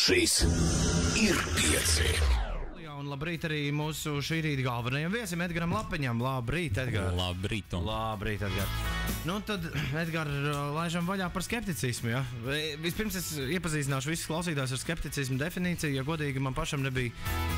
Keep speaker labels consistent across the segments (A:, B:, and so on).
A: Šis ir pieci.
B: Un labrīt arī mūsu šī rīta galvenajam viesim Edgaram Lapiņam. Labrīt, Edgar.
C: Labrīt.
B: Labrīt, Edgar. Nu tad, Edgar, laižam vaļā par skepticismu, ja? Vispirms es iepazīstināšu visus klausītājus ar skepticismu definīciju, ja godīgi man pašam nebija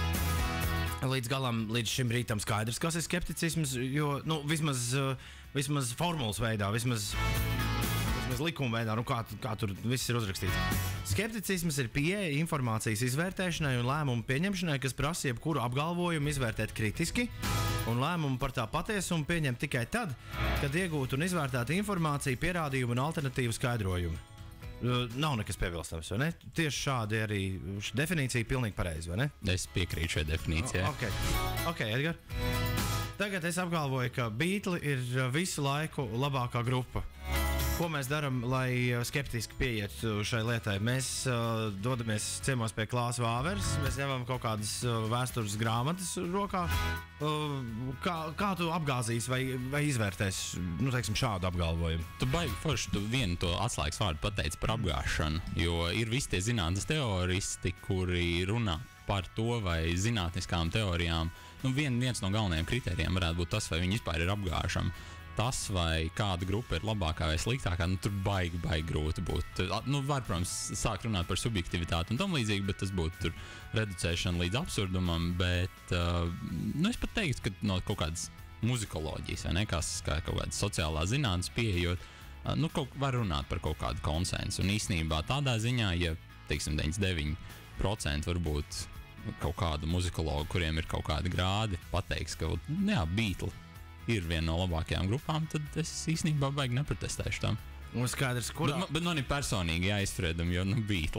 B: līdz šim rītam skaidrs, kas ir skepticisms, jo, nu, vismaz formulas veidā, vismaz likuma veidā, nu, kā tur viss ir uzrakstīts. Skepticisms ir pieeja informācijas izvērtēšanai un lēmumu pieņemšanai, kas prasa jebkuru apgalvojumu izvērtēt kritiski un lēmumu par tā patiesumu pieņemt tikai tad, kad iegūtu un izvērtētu informāciju, pierādījumu un alternatīvu skaidrojumu. Nav nekas piebilstams, vai ne? Tieši šādi arī definīcija pilnīgi pareizi, vai ne?
C: Es piekrītu šai definīcijai.
B: Ok, Edgar. Tagad es apgalvoju, ka Beatli ir visu laiku labākā grupa. Ko mēs darām, lai skeptiski pieietu šai lietai? Mēs dodamies ciemos pie Klāsa Vāveres, mēs ņemam kaut kādas vēstures grāmatas rokā. Kā tu apgāzīsi vai izvērtēsi, nu, teiksim, šādu apgalvojumu?
C: Tu baigi forši, tu vienu to atslēgas vārdu pateici par apgāšanu, jo ir visi tie zinātnes teoristi, kuri runā par to vai zinātniskām teorijām. Nu, viens no galvenajiem kritērijiem varētu būt tas, vai viņi vispār ir apgāšami. Tas, vai kāda grupa ir labākā vai sliktākā, nu, tur baigi grūti būt. Nu, var, protams, sākt runāt par subjektivitāti un tam līdzīgi, bet tas būtu tur reducēšana līdz absurdumam, bet nu, es pat teiktu, ka no kaut kādas muzikoloģijas, vai ne, kā kaut kādas sociālā zinātnes pieejot, nu, var runāt par kaut kādu konsensu. Un īstenībā tādā ziņā, ja, teiksim, 99% varbūt kaut kādu muzikologu, kuriem ir kaut kādi grādi, pateiks, ka, jā, Beatli ir viena no labākajām grupām, tad es īstenībā baigi neprotestēšu tam.
B: Un skaidrs, kurā...
C: Bet man ir personīgi jāizspriedam, jo, nu, Beatli,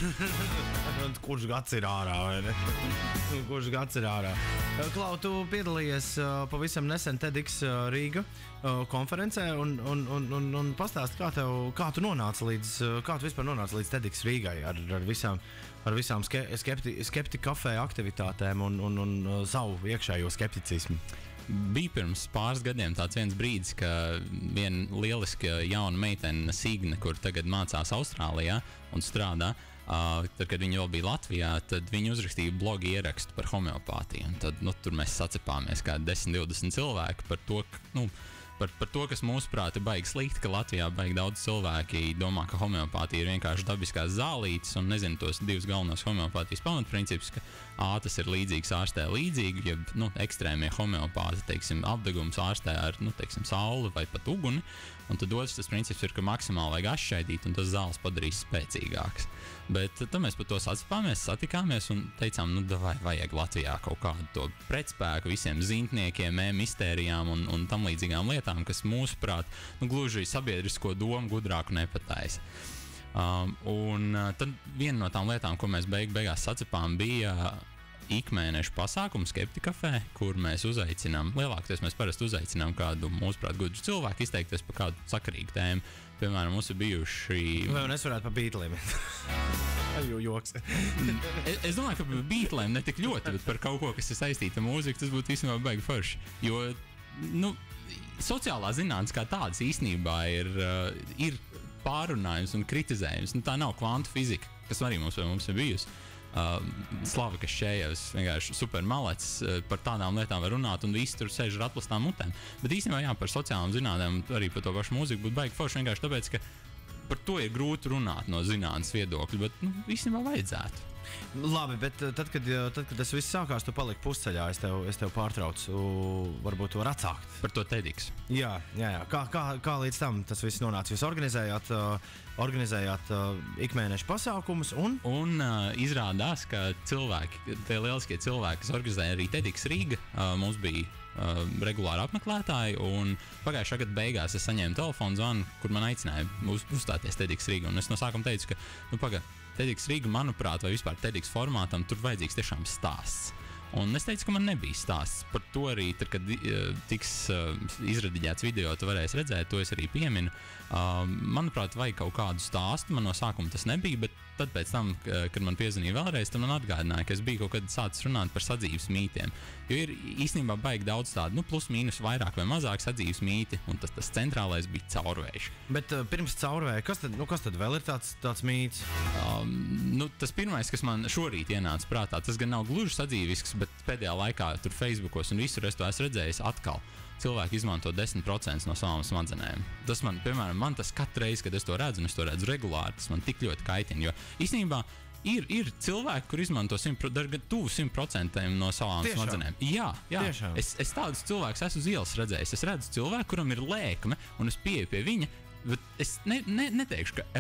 B: Kurš gads ir ārā, vai ne? Kurš gads ir ārā? Klau, tu piedalījies pavisam nesen TEDx Rīga konferencē un pastāst, kā tu nonāci kā tu vispār nonāci līdz TEDx Rīgai ar visām skepti kafē aktivitātēm un savu iekšējo skepticismu.
C: Bija pirms pāris gadiem tāds viens brīdis, ka viena lieliska jauna meitene Signe, kur tagad mācās Austrālijā un strādā, tad, kad viņa vēl bija Latvijā, tad viņa uzrakstīja blogu ierakstu par homeopātiju. Un tad, nu, tur mēs sacepāmies kā 10-20 cilvēki par to, par to, kas mūsuprāt ir baigi slikti, ka Latvijā baigi daudz cilvēki domā, ka homeopātija ir vienkārši dabiskās zālītes un nezinu tos divus galvenos homeopātijas pamatprincipus, ka tas ir līdzīgs ārstē līdzīgi, ja, nu, ekstrēmie homeopāti, teiksim, apdegums ārstē ar, nu, teiksim, sauli vai pat uguni, un tad otrs tas princips ir, ka maksimāli vajag atšķaidīt un tas zāles padarīs spēcīgāks. Bet tad mēs par to satikāmies un teicām, nu, vajag Latvijā kaut kādu to pretspēku visiem zintniekiem, mistērijām un tam līdzīgām lietām, kas mūsuprāt, nu, gluži sabiedrisko domu gudrāku nepataisa. Un tad viena no tām lietām, ko mēs beigās sacepām, bija ikmēneša pasākumu Skepti kafē, kur mēs uzaicinām, lielākoties mēs parasti uzaicinām kādu mūsuprāt gudru cilvēku izteikties par kādu sakarīgu tēmu. Piemēram, mums ir bijuši...
B: Vai un es varētu par Beatliem? Joks.
C: Es domāju, ka par Beatliem ne tik ļoti, bet par kaut ko, kas ir saistīta ar mūziku, tas būtu īstenībā baigi forši. Jo, nu, sociālā zinātnes kā tādas īstenībā ir pārunājums un kritizējums. Nu, tā nav kvantu fizika, kas arī mums ir bijusi. Slava Kašējevs vienkārši super malets par tādām lietām var runāt un visi tur sēž ar atplastām mutēm. Bet īstenībā jā, par sociālām zinātnēm arī par to pašu mūziku būtu baigi forši vienkārši tāpēc, ka par to ir grūti runāt no zinātnes viedokļa, bet, nu, īstenībā vajadzētu.
B: Labi, bet tad, kad tas viss sākās, tu paliki pusceļā, es tev pārtraucu, varbūt tu vari atsākt.
C: Par to TEDx.
B: Jā. Kā līdz tam tas viss nonāca? Jūs organizējāt ikmēneša pasākumus
C: Un izrādās, ka cilvēki, tie lieliskie cilvēki, kas organizēja arī TEDx Rīga, mums bija regulāri apmeklētāji, un pagājušā gada beigās es saņēmu telefonu zvanu, kur man aicināja uzstāties TEDx Rīga, un es no sākuma teicu, ka, TEDx Rīga, manuprāt, vai vispār TEDx formātam, tur vajadzīgs tiešām stāsts. Un es teicu, ka man nebija stāsts. Par to arī, tad, kad tiks izrediģēts video, tu varēsi redzēt, to es arī pieminu. Manuprāt, vajag kaut kādu stāstu, man no sākuma tas nebija, bet tad pēc tam, kad man piezvanīja vēlreiz, tad man atgādināja, ka es biju kaut kad sācis runāt par sadzīves mītiem. Jo ir īstenībā baigi daudz tādu, nu, plus mīnus vairāk vai mazāk sadzīves mīti, un tas centrālais bija caurvējš.
B: Bet pirms caurvēja, kas tad vēl ir tāds mīts?
C: Tas pirmais, kas man šorīt ienāca prātā, tas gan nav gluži sadzīvisks, bet pēdējā laikā tur Facebookos un visur es to esmu redzējis atkal. Cilvēki izmanto 10% no savām smadzenēm. Tas man, piemēram, tas katru reizi, kad es to redzu, un es to redzu regulāri, tas man tik ļoti kaitina, jo īstenībā ir cilvēki, kur izmanto tuvu 100% no savām smadzenēm. Jā. Es tādus cilvēkus esmu uz ielas redzējis. Es redzu cilvēku, kuram ir lēkme, un es pieeju pie viņa, bet es neteikšu, ka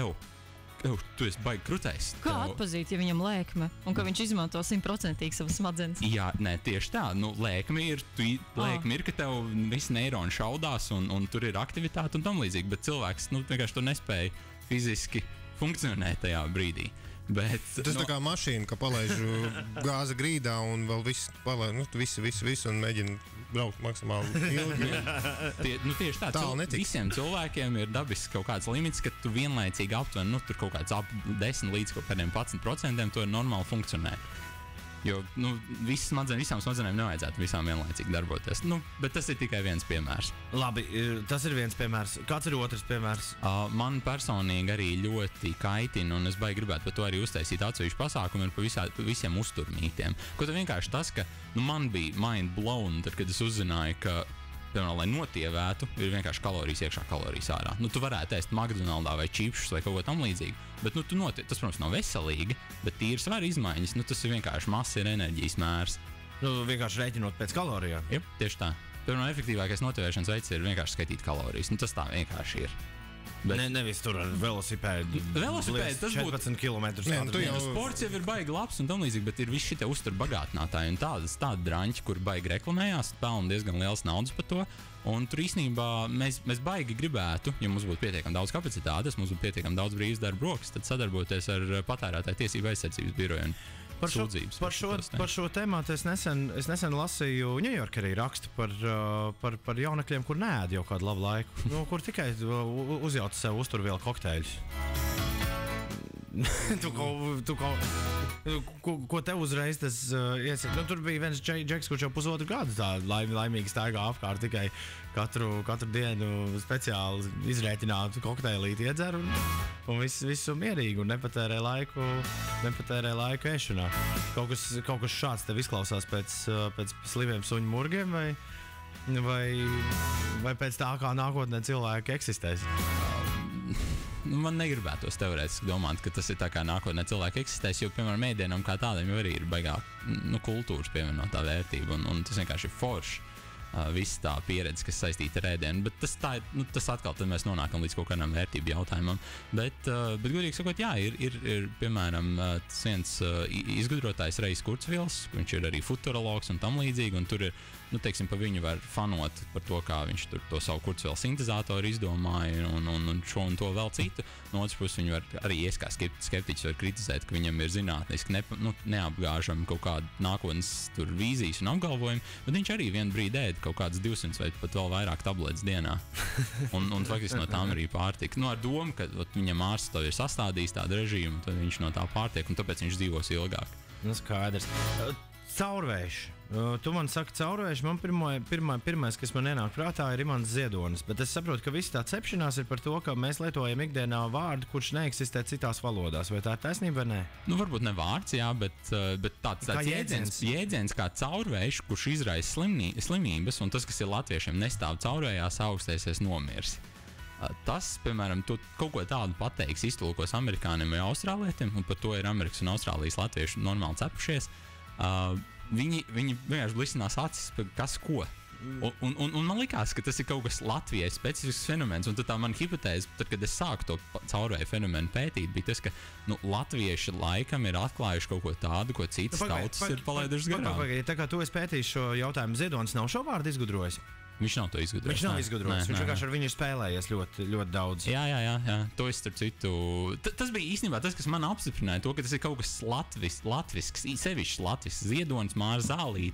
C: tu esi baigi krutējs.
D: Kā atpazīt, ja viņam lēkme, un ka viņš izmanto 100% savas smadzenes?
C: Jā, tieši tā. Lēkme ir, ka tev visi neironi šaudās, un tur ir aktivitāte un tam līdzīgi, bet cilvēks vienkārši to nespēja fiziski funkcionēt tajā brīdī. Bet,
E: tas tā kā mašīna, ka palaiž gāzi grīdā un vēl visu un mēģina braukt maksimāli ilgi.
C: Tieši tā. Visiem cilvēkiem ir dabisks kaut kāds limits, ka tu vienlaicīgi aptuveni, tur kaut kāds ap 10 līdz kaut kādiem 11% to ir normāli funkcionēt. Jo visām smadzenēm nevajadzētu visām vienlaicīgi darboties. Bet tas ir tikai viens piemērs.
B: Labi, tas ir viens piemērs. Kāds ir otrs piemērs?
C: Man personīgi arī ļoti kaitina, un es baigi gribētu par to arī uztaisīt atsevišķu pasākumu par visiem uzturmītiem. Ko tad vienkārši tas, ka man bija mind blown, tad, kad es uzzināju, ka piemēram, lai notievētu, ir vienkārši kalorijas iekšā, kalorijas ārā. Tu varētu ēst McDonaldā vai čipšus vai kaut ko tam līdzīgu, bet tas, protams, nav veselīgi, bet tīri svara izmaiņas, tas ir vienkārši masa ir enerģijas mērs.
B: Vienkārši rēķinot pēc kalorijām.
C: Jā, tieši tā. Piemēram, efektīvākais notievēšanas veids ir vienkārši skaitīt kalorijas. Tas tā vienkārši ir.
B: Bet nevis tur ar velosipēdu.
C: Tas
B: 14 km.
C: Sports jau ir baigi labs un tam līdzīgi, bet ir visi šitie uzturbagātinātāji un tādi draņķi, kur baigi reklamējās, pelna diezgan liels naudas par to. Un tur īstenībā mēs baigi gribētu, ja mums būtu pietiekami daudz kapacitātes, mums būtu pietiekami daudz brīvas darba rokas, tad sadarboties ar patērētāju tiesību aizsardzības biroju. Par
B: šo tēmātu es nesen lasīju Ņujorkā rakstu par jaunekļiem, kur neēd jau kādu labu laiku, kur tikai uzjauta sev uzturvielu kokteļus. Ko tev uzreiz tas iesaka? Tur bija viens džeks, kurš jau pusotru gadu tā laimīgi staigā apkārt, tikai katru dienu speciāli izrēķinātu kokteilīti iedzer un visu mierīgi un nepatērē laiku ēšanā. Kaut kas šāds tev izklausās pēc slimiem suņu murgiem vai pēc tā, kā nākotnē cilvēki eksistēs?
C: Man negribētos teorētiski domāt, ka tas ir tā kā nākotnē cilvēki eksistēs, jo, piemēram, ēdienam kā tādam jau arī ir baigā kultūras pievienotā vērtība, un tas vienkārši ir forši. Viss tā pieredze, kas saistīta ar ēdienu, bet tas atkal tad mēs nonākam līdz kaut kādam vērtību jautājumam. Bet godīgi sakot, jā, ir piemēram, tas viens izgudrotājs Rejs Kurzweils, viņš ir arī futurologs un tam līdzīgi, un tur ir, teiksim, pa viņu var fanot par to, kā viņš tur to savu Kurzweila sintezātoru izdomāja un šo un to vēl citu. No otras puses, viņu var arī kā skeptiķis var kritizēt, ka viņam ir zinātniski neapgāžami kaut kāda nākotnes tur vīzijas un apgalvojumi, bet viņš arī vienu brīdi ēd kaut kādas 200 vai pat vēl vairāk tabletes dienā. Un faktiski no tām arī pārtika. Ar domu, ka viņam ārsts to ir sastādījis tādu režīmu, tad viņš no tā pārtiek, un tāpēc viņš dzīvos ilgāk.
B: Skaidrs. Caurvējš. Tu man saki caurvējš, man pirmais, kas man ienāk prātā, ir Imants Ziedonis, bet es saprotu, ka visi tā cepšanās ir par to, ka mēs lietojam ikdienā vārdu, kurš neeksistē citās valodās. Vai tā ir taisnība vai nē?
C: Varbūt ne vārds, jā, bet tāds jēdziens kā caurvējš, kurš izraisa slimības, un tas, kas ir latviešiem nestāv caurvējās, augstēsies nomirs. Tas, piemēram, tu kaut ko tādu pateiks, iztulkos amerikānim vai austrālietim, un par to ir Amerikas un Austrālijas latvieši normāli cepušies. Viņi vienkārši blisinās acis, kas ko. Un man likās, ka tas ir kaut kas Latvijai specifisks fenomens, un tad tā man hipotēze, tad, kad es sāku to caurvēju fenomenu pētīt, bija tas, ka latvieši laikam ir atklājuši kaut ko tādu, ko citas tautas ir palaidušas garām.
B: Tā kā tu esi pētījis šo jautājumu, Ziedonis nav šo vārdu izgudrojis?
C: Viņš nav to izgudrojis.
B: Viņš vienkārši ar viņu spēlējies ļoti, ļoti daudz.
C: Jā. To es starp citu. Tas bija īstenībā tas, kas man apstiprināja to, ka tas ir kaut kas latvisks, sevišķi latvisks. Ziedonis, Māra Zālīte.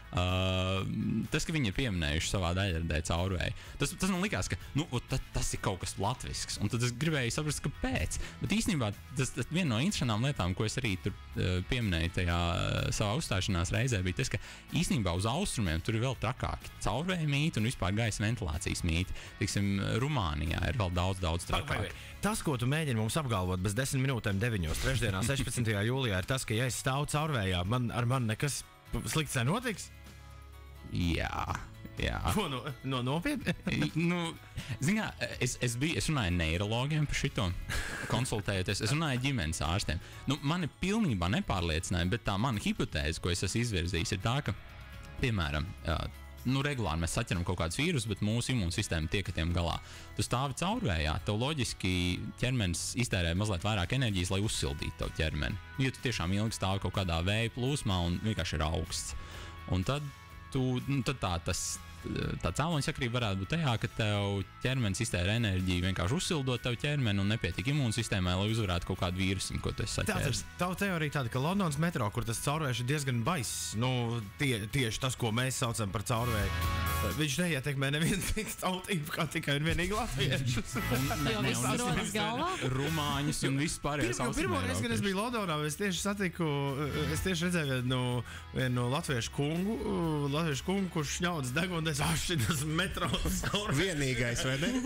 C: Tas, ka viņi ir pieminējuši savā daļradē caurvēju, tas man likās, ka tas ir kaut kas latvisks. Un tad es gribēju saprast, kāpēc. Bet īstenībā tas viena no interesantām lietām, ko es arī tur pieminēju tajā savā uzstāšanās reizē, bija tas, ka īstenībā uz austrumiem tur ir vēl trakāki caurvēju mīti un vispār gaisa ventilācijas mīti. Tiksim, Rumānijā ir vēl daudz trakāk.
B: Tas, ko tu mēģini mums apgalvot bez 10 minūtēm 9. trešdienā, 16. jūlijā, ir tas, ka, ja es stāvu caurvējā, ar mani nekas slikts nenotiks?
C: Jā.
B: Ko nopietni?
C: Zinā, es runāju neirologiem par šito, konsultējoties. Es runāju ģimenes ārstiem. Mani pilnībā nepārliecināja, bet tā mana hipotēze, ko es esmu izvirzījis, ir tā, ka, piemēram, regulāri mēs saķeram kaut kādus vīrusus, bet mūsu imūnsistēma tiek ar tiem galā. Tu stāvi caurvējā, tev loģiski ķermenis iztērē mazliet vairāk enerģijas, lai uzsildītu tavu ķermeni. Ja tu tiešām ilgi stāvi kaut kādā vēja plūsmā un vienkārši ir augsts. Un tad tā cēloņsakarība varētu būt tajā, ka tev ķermenis iztērē enerģiju vienkārši uzsildot tavu ķermeni un nepietiek imūnsistēmai, lai uzvarētu kaut kādu vīrusu, ko tu esi saķēris.
B: Tava teorija tāda, ka Londonas metro, kur tas caurvējš ir diezgan baiss, tieši tas, ko mēs saucam par caurvēju, viņš neietekmē nevienu citu tautību, kā tikai un vienīgi latviešus.
D: Jo viss rodas galvā?
C: Rumāņus un viss pārējais austrumēropas.
B: Pirmo reizi, kad es biju Londonā, es tieši redzēju vienu latviešu kungu, kurš šņaudas degunu. Tas metro
E: vienīgais, vai ne?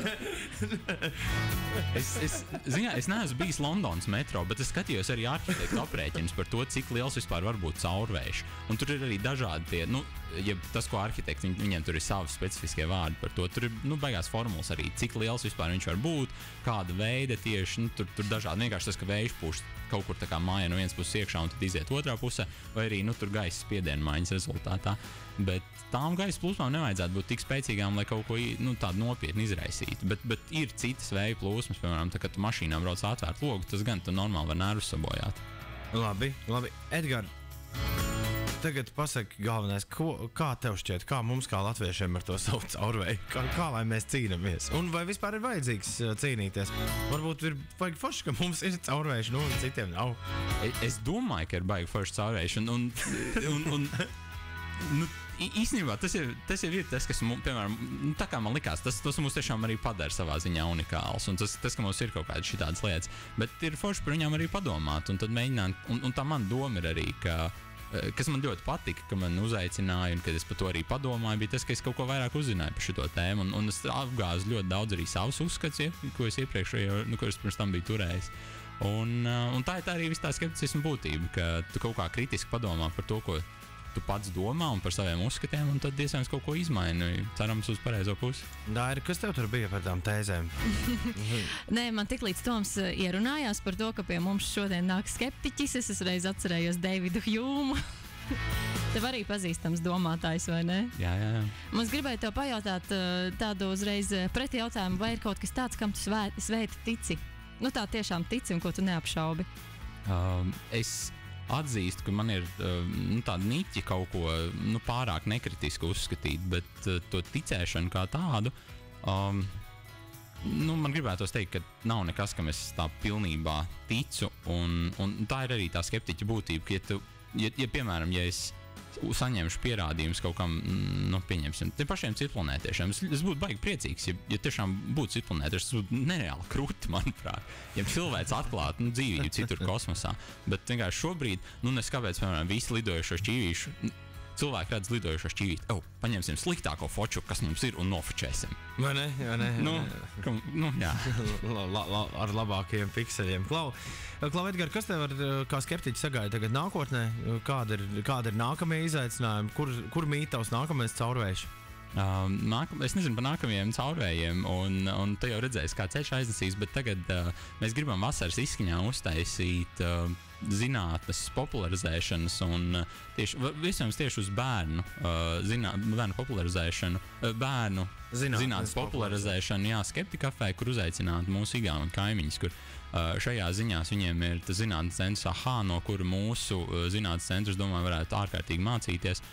C: Es neesmu bijis Londonas metro, bet es skatījos arī arhitektu aprēķinus par to, cik liels vispār var būt caurvējš. Un tur ir arī dažādi tie, tas, ko arhitekti, viņiem tur ir savi specifiskie vārdi par to. Tur ir baigās formulas arī, cik liels vispār viņš var būt, kāda veida tieši, tur dažādi. Vienkārši tas, ka vējš pūš kaut kur tā kā mājā no vienas puses iekšā un tad iziet otrā pusē, vai arī tur gaisa spiediena maiņas rezultātā. Bet tām gaisa plūsmām nevajadzētu būt tik spēcīgām, lai kaut ko tādu nopietni izraisītu. Bet ir citas vēja plūsmas, piemēram, tā, kad tu mašīnā brauc atvērt logu, tas gan tu normāli var nervus sabojāt.
B: Labi. Edgar, tagad pasaki galvenais, kā tev šķiet, kā mums kā latviešiem ar to savu caurvēju, kā lai mēs cīnamies? Un vai vispār ir vajadzīgs cīnīties? Varbūt ir baigi forši, ka mums ir caurvējš, un citiem nav.
C: Es domāju, ka ir baigi forši caurvējš, un īstenībā tas jau ir tas, kas, piemēram, tā kā man likās, tas mums tiešām arī padara savā ziņā unikāls, un tas, ka mums ir kaut kādas šitādas lietas, bet ir forši par viņām arī padomāt, un tad mēģināt, un tā man doma ir arī, kas man ļoti patika, ka man uzaicināja, un kad es par to arī padomāju, bija tas, ka es kaut ko vairāk uzzināju par šito tēmu, un es apgāzu ļoti daudz arī savus uzskats, ko es iepriekšējo, ko es pirms tam biju turējis. Un tā ir arī viss tā skepticisma būtība, ka tu kaut kā kritiski padomā par to, ko tu pats domā un par saviem uzskatiem, un tad iespējams kaut ko izmaini, cerams uz pareizo pusi.
B: Dāri, kas tev tur bija par tām tēzēm?
D: Nē, man tiklīdz Toms ierunājās par to, ka pie mums šodien nāk skeptiķis, es reiz atcerējos Deividu Hjūmu. Tev arī pazīstams domātājs, vai ne?
C: Jā.
D: Mums gribēja tev pajautāt tādu uzreiz preti jautājumu, vai ir kaut kas tāds, kam tu svēti tici? Tā tiešām tici un ko tu neapšaubi?
C: Es atzīstu, ka man ir tāda niķi kaut ko pārāk nekritiski uzskatīt, bet to ticēšanu kā tādu, man gribētos teikt, ka nav nekas, kam es tā pilnībā ticu, un tā ir arī tā skeptiķa būtība, ka ja piemēram, ja es saņemšu pierādījumus kaut kam, pieņemsim, tiem pašiem citplanētiešiem. Es būtu baigi priecīgs, ja tiešām būtu citplanētieši, tas būtu nereāli krūti, manuprāt. Ja cilvēks atklātu dzīvību citur kosmosā, bet vienkārši šobrīd, nes kāpēc, piemēram, visi lidojušo šķīvīšu, cilvēki redz lidojušo šķīvīti, paņemsim sliktāko foču, kas mums ir, un nofočēsim.
B: Vai ne?
C: Jā.
B: Ar labākajiem pikseļiem. Klau, Edgar, kas tev kā skeptiķi sagaida tagad nākotnē? Kāda ir nākamie izaicinājumi? Kur mīt tavs nākamais caurvējš?
C: Es nezinu par nākamajiem caurvējiem, un tu jau redzēsi, kā ceļš aiznesīs, bet tagad mēs gribam vasaras izskaņā uztaisīt zinātnes popularizēšanas un tieši uz bērnu popularizēšanu, bērnu zinātnes popularizēšanu, Skeptika kafē, kur uzaicināt mūsu igauņu kaimiņus, kur šajā ziņās viņiem ir tas zinātnes centrs AHA, no kura mūsu zinātnes centrs, domāju, varētu ārkārtīgi mācīties.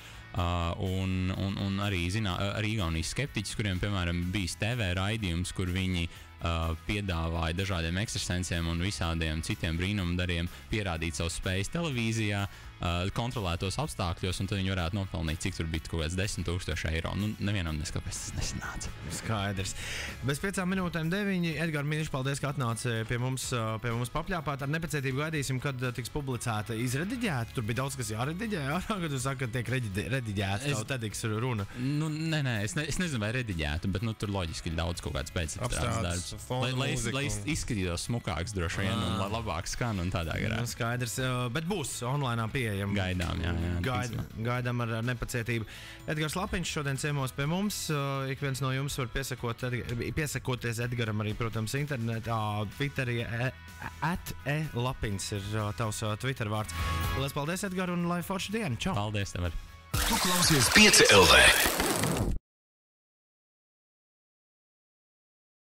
C: Un arī Igaunijas skeptiķis, kuriem, piemēram, bijis TV raidījums, kur viņi piedāvāja dažādiem ekstrasensiem un visādiem citiem brīnumdariem pierādīt savu spējas televīzijā, kontrolētos apstākļos, un tad viņi varētu nopelnīt, cik tur bija kaut kāds 10,000 eiro. Nu, nevienam kāpēc tas nesanāca.
B: Skaidrs. Bez 5 minūtēm 9. Edgars Mīniņš, paldies, ka atnāca pie mums papļāpāt. Ar nepacietību gaidīsim, kad tiks publicēta izrediģēta. Tur bija daudz, kas jārediģē. Kad tu saki, ka tiek rediģēta, tev tad tiks runa.
C: Nu, nē, es nezinu, vai rediģētu, bet tur loģiski ir daudz kaut kāds pēcapstrādes darbs. Lai izskatītos smukāks droši vien un lai labāk skan un tādā garā.
B: Skaidrs. Bet būs online pieejams.
C: Gaidām, jā.
B: Gaidām ar nepacietību. Edgars Lapiņš šodien ciemos pie mums. Ik viens no jums var piesakoties Edgaram arī, protams, internetā. Twitterī @lapiņš ir tavs Twitter vārds. Lielas paldies, Edgar, un lai forša diena. Čau!
C: Paldies tev!
A: Tu klausies 5 LV.